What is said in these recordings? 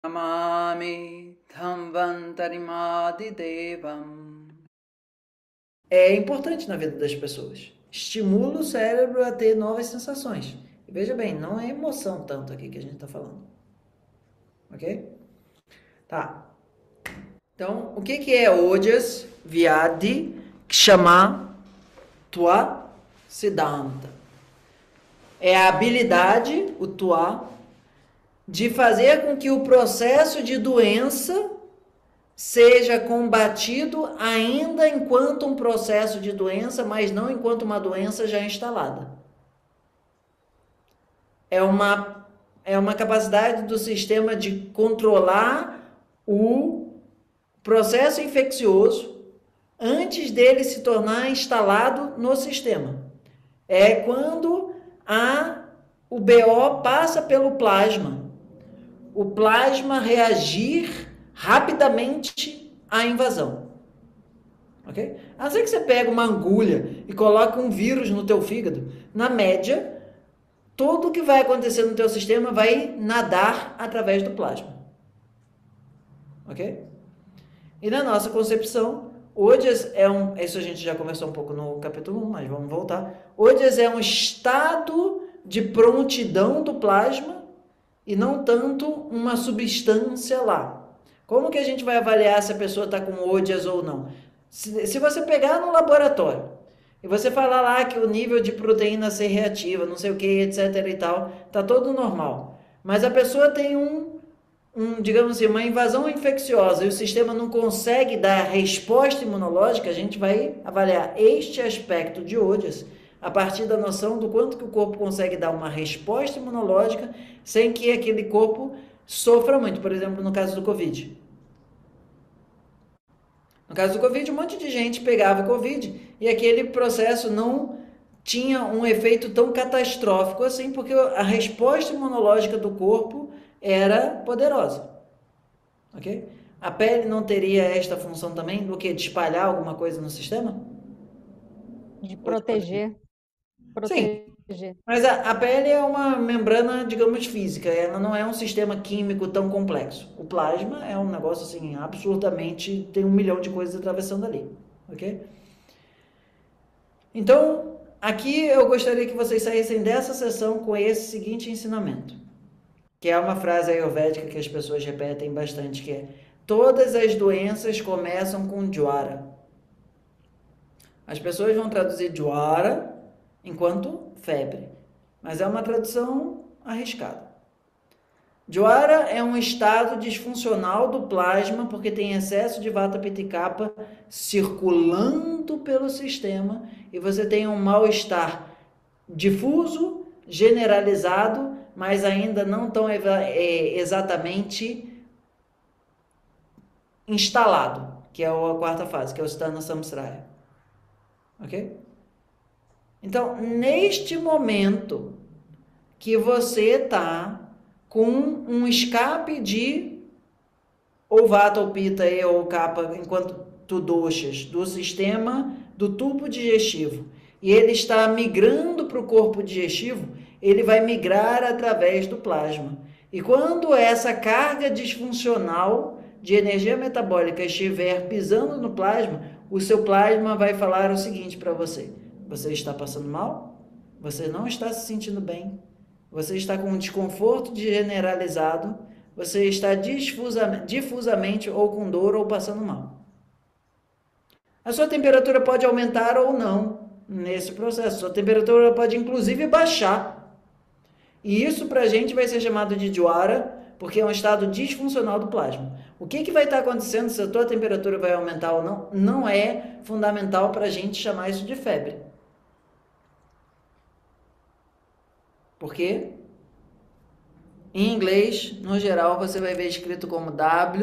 Namami Dhamvantarimadhidevam. É importante na vida das pessoas. Estimula o cérebro a ter novas sensações. E veja bem, não é emoção tanto aqui que a gente está falando. Ok? Tá. Então, o que é Ojas Vyadhi Kshama Tua Siddhanta? É a habilidade, o Tua, de fazer com que o processo de doença seja combatido ainda enquanto um processo de doença, mas não enquanto uma doença já instalada. É uma capacidade do sistema de controlar o processo infeccioso antes dele se tornar instalado no sistema. É quando o BO passa pelo plasma. O plasma reagir rapidamente à invasão. Ok? A não ser que você pega uma agulha e coloca um vírus no teu fígado, na média, tudo que vai acontecer no teu sistema vai nadar através do plasma. Ok? E na nossa concepção, Ojas isso a gente já conversou um pouco no capítulo 1, mas vamos voltar. Ojas é um estado de prontidão do plasma e não tanto uma substância lá. Como que a gente vai avaliar se a pessoa está com Ojas ou não? Se você pegar no laboratório e você falar lá que o nível de proteína C reativa, não sei o que, etc e tal, tá todo normal. Mas a pessoa tem digamos assim, uma invasão infecciosa e o sistema não consegue dar resposta imunológica, a gente vai avaliar este aspecto de Ojas a partir da noção do quanto que o corpo consegue dar uma resposta imunológica sem que aquele corpo sofra muito. Por exemplo, no caso do Covid. No caso do Covid, um monte de gente pegava Covid e aquele processo não tinha um efeito tão catastrófico assim, porque a resposta imunológica do corpo era poderosa. Ok? A pele não teria esta função também do que? De espalhar alguma coisa no sistema? De proteger. Sim, mas a pele é uma membrana, digamos, física. Ela não é um sistema químico tão complexo. O plasma é um negócio assim, absurdamente, tem 1 milhão de coisas atravessando ali. Ok? Então, aqui eu gostaria que vocês saíssem dessa sessão com esse seguinte ensinamento, que é uma frase ayurvédica que as pessoas repetem bastante, que é: todas as doenças começam com Jwara. As pessoas vão traduzir Jwara enquanto febre, mas é uma tradução arriscada. Jwara é um estado disfuncional do plasma porque tem excesso de Vata Pitta e Kapha circulando pelo sistema e você tem um mal-estar difuso, generalizado, mas ainda não tão exatamente instalado, que é a quarta fase, que é o Sthana Samsraya. Ok? Então, neste momento que você está com um escape de ou Vata ou Pitta ou Kapha, enquanto tu doshas, do sistema do tubo digestivo, e ele está migrando para o corpo digestivo, ele vai migrar através do plasma. E quando essa carga disfuncional de energia metabólica estiver pisando no plasma, o seu plasma vai falar o seguinte para você: você está passando mal? Você não está se sentindo bem? Você está com um desconforto generalizado? Você está difusamente ou com dor ou passando mal? A sua temperatura pode aumentar ou não nesse processo. Sua temperatura pode inclusive baixar. E isso para a gente vai ser chamado de Jwara, porque é um estado disfuncional do plasma. O que vai estar acontecendo se a tua temperatura vai aumentar ou não, não é fundamental para a gente chamar isso de febre. Por quê? Em inglês, no geral, você vai ver escrito como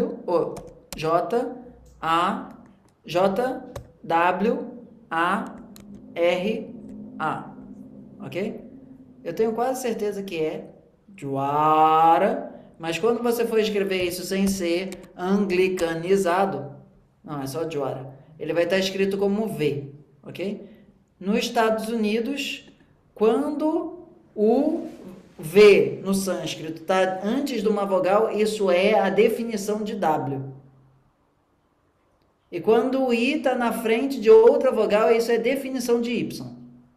Jwara, ok? Eu tenho quase certeza que é Jwara, mas quando você for escrever isso sem ser anglicanizado, não, é só Jwara, ele vai estar escrito como V, ok? Nos Estados Unidos, quando V no sânscrito está antes de uma vogal, isso é a definição de W. E quando o I está na frente de outra vogal, isso é definição de Y.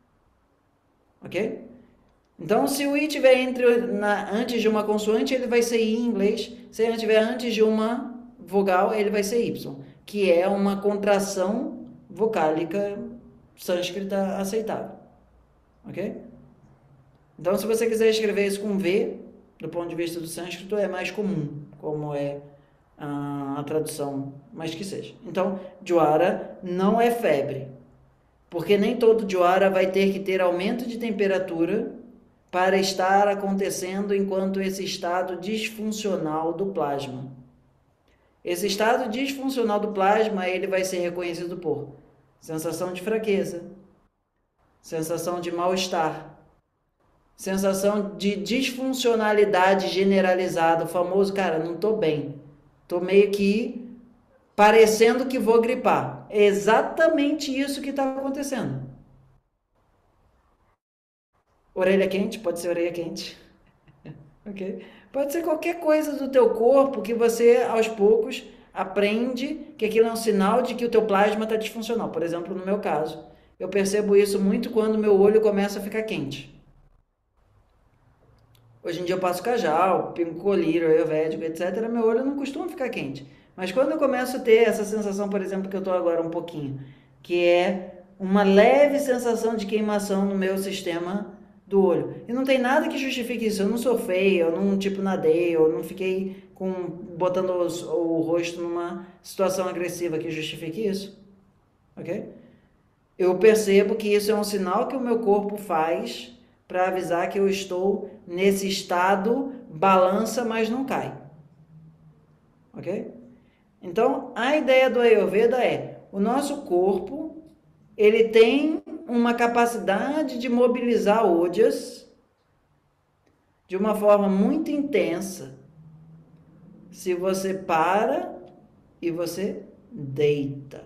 Ok? Então, se o I estiver antes de uma consoante, ele vai ser I em inglês. Se ele estiver antes de uma vogal, ele vai ser Y, que é uma contração vocálica sânscrita aceitável. Ok? Então, se você quiser escrever isso com V, do ponto de vista do sânscrito, é mais comum, como é a tradução, mas que seja. Então, Jwara não é febre, porque nem todo Jwara vai ter que ter aumento de temperatura para estar acontecendo enquanto esse estado disfuncional do plasma. Esse estado disfuncional do plasma, ele vai ser reconhecido por sensação de fraqueza, sensação de mal-estar, sensação de disfuncionalidade generalizada, o famoso, cara, não tô bem, tô meio que parecendo que vou gripar. É exatamente isso que está acontecendo. Orelha quente, pode ser orelha quente. Ok? Pode ser qualquer coisa do teu corpo que você, aos poucos, aprende que aquilo é um sinal de que o teu plasma está disfuncional. Por exemplo, no meu caso, eu percebo isso muito quando meu olho começa a ficar quente. Hoje em dia eu passo Kajal, pingo colírio, ayurvédico, etc. Meu olho não costuma ficar quente. Mas quando eu começo a ter essa sensação, por exemplo, que eu estou agora um pouquinho, que é uma leve sensação de queimação no meu sistema do olho. E não tem nada que justifique isso. Eu não sou feio, eu não nadei, eu não fiquei botando o rosto numa situação agressiva que justifique isso. Ok? Eu percebo que isso é um sinal que o meu corpo faz para avisar que eu estou nesse estado, balança, mas não cai. Ok? Então, a ideia do Ayurveda é, o nosso corpo, ele tem uma capacidade de mobilizar ojas de uma forma muito intensa. Se você para e você deita.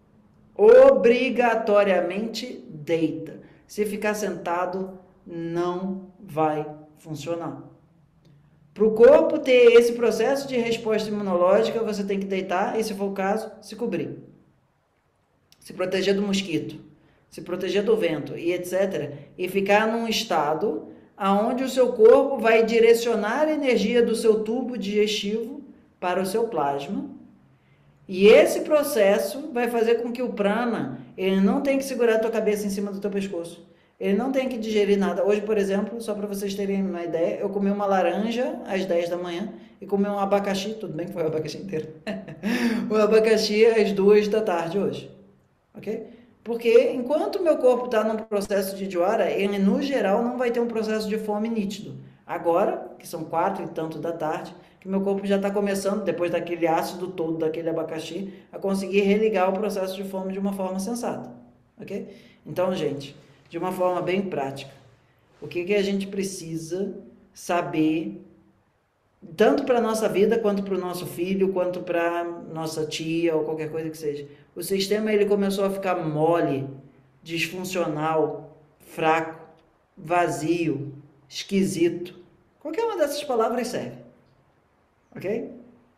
Obrigatoriamente deita. Se ficar sentado, não vai funcionar. Para o corpo ter esse processo de resposta imunológica, você tem que deitar e, se for o caso, se cobrir. Se proteger do mosquito, se proteger do vento e etc. E ficar num estado onde o seu corpo vai direcionar a energia do seu tubo digestivo para o seu plasma. E esse processo vai fazer com que o prana, ele não tenha que segurar a tua cabeça em cima do teu pescoço. Ele não tem que digerir nada. Hoje, por exemplo, só para vocês terem uma ideia, eu comi uma laranja às 10 da manhã e comi um abacaxi, tudo bem que foi o abacaxi inteiro, o abacaxi às 2 da tarde hoje, ok? Porque enquanto o meu corpo está num processo de Jwara, ele no geral não vai ter um processo de fome nítido. Agora, que são 4 e tanto da tarde, que meu corpo já está começando, depois daquele ácido todo, daquele abacaxi, a conseguir religar o processo de fome de uma forma sensata, ok? Então, gente, de uma forma bem prática, o que a gente precisa saber, tanto para a nossa vida, quanto para o nosso filho, quanto para nossa tia, ou qualquer coisa que seja. O sistema, ele começou a ficar mole, disfuncional, fraco, vazio, esquisito. Qualquer uma dessas palavras serve. Ok?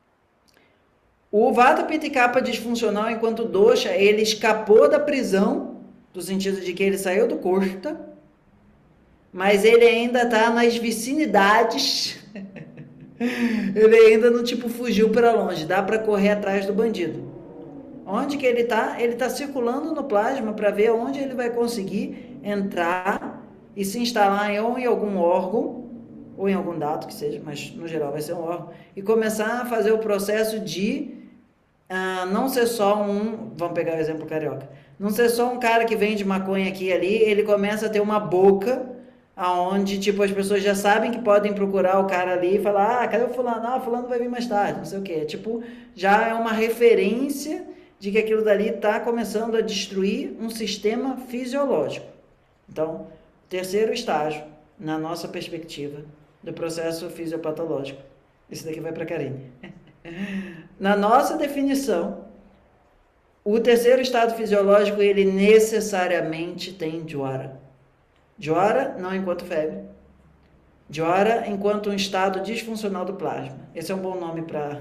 O Vata Pitta Kapha disfuncional, enquanto dosha, ele escapou da prisão, no sentido de que ele saiu do Koshta, mas ele ainda está nas vicinidades, ele ainda não fugiu para longe, dá para correr atrás do bandido. Onde que ele está? Ele está circulando no plasma para ver onde ele vai conseguir entrar e se instalar em algum órgão, ou em algum dado que seja, mas no geral vai ser um órgão, e começar a fazer o processo de não ser só vamos pegar o exemplo carioca, não ser só um cara que vende maconha aqui e ali, ele começa a ter uma boca aonde, as pessoas já sabem que podem procurar o cara ali e falar, cadê o fulano? Fulano vai vir mais tarde, não sei o quê. Já é uma referência de que aquilo dali está começando a destruir um sistema fisiológico. Então, terceiro estágio, na nossa perspectiva, do processo fisiopatológico. Esse daqui vai para a Karine. Na nossa definição, o terceiro estado fisiológico, ele necessariamente tem Jwara. Jwara não enquanto febre. Jwara enquanto um estado disfuncional do plasma. Esse é um bom nome para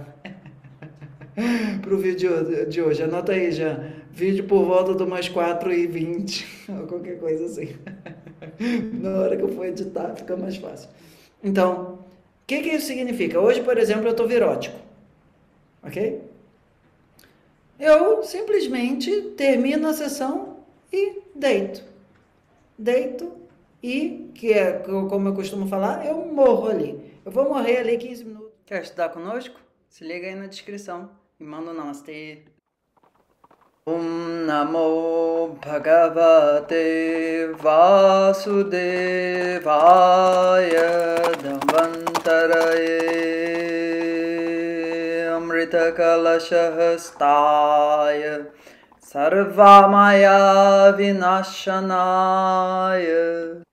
o vídeo de hoje. Anota aí, já. Vídeo por volta de umas 4h20, ou qualquer coisa assim. Na hora que eu for editar, fica mais fácil. Então, o que isso significa? Hoje, por exemplo, eu estou virótico. Ok? Eu simplesmente termino a sessão e deito. Deito e, que é como eu costumo falar, eu morro ali. Eu vou morrer ali 15 minutos. Quer estudar conosco? Se liga aí na descrição e manda um namastê. Om Namo Bhagavate Vasudevaya Dhamantaraye Amrita Kalashahastaya Sarvamaya Vinashanaya